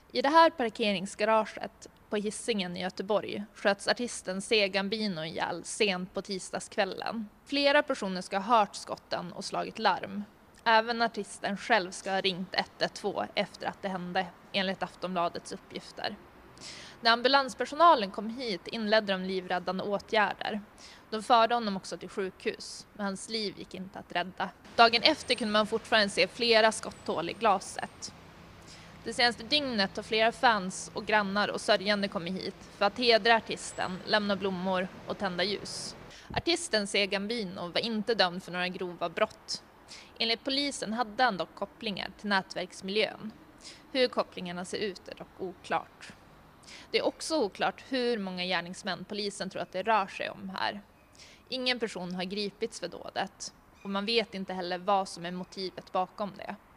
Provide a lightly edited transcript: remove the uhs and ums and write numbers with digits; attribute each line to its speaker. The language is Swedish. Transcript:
Speaker 1: I det här parkeringsgaraget på Hisingen i Göteborg sköts artisten C. Gambino ihjäl sent på tisdagskvällen. Flera personer ska ha hört skotten och slagit larm. Även artisten själv ska ha ringt 112 efter att det hände, enligt Aftonbladets uppgifter. När ambulanspersonalen kom hit inledde de livräddande åtgärder. De förde honom också till sjukhus, men hans liv gick inte att rädda. Dagen efter kunde man fortfarande se flera skotthål i glaset. Det senaste dygnet har flera fans och grannar och sörjande kommit hit för att hedra artisten, lämna blommor och tända ljus. Artisten C. Gambino var inte dömd för några grova brott. Enligt polisen hade han dock kopplingar till nätverksmiljön. Hur kopplingarna ser ut är dock oklart. Det är också oklart hur många gärningsmän polisen tror att det rör sig om här. Ingen person har gripits för dådet och man vet inte heller vad som är motivet bakom det.